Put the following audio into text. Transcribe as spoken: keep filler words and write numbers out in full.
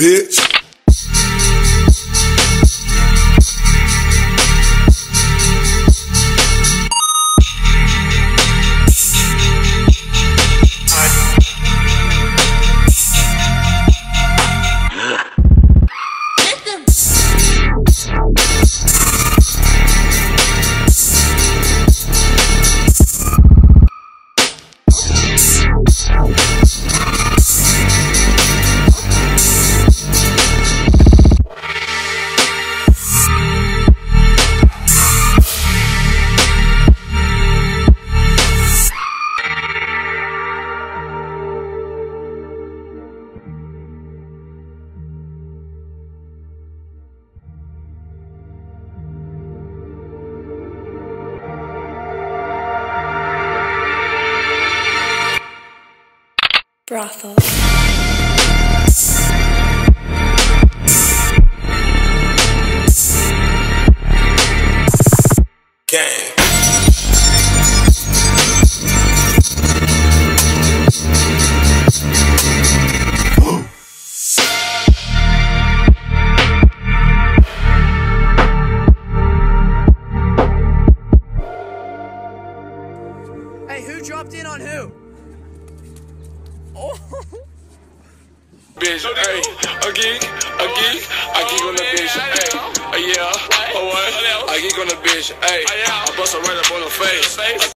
bitch. Brothel. Gang. Hey, who dropped in on who? Oh. Bitch, hey, a geek, a geek, I geek on the bitch, hey, yeah, oh what? I geek on the bitch, hey, I bust her right up on her face.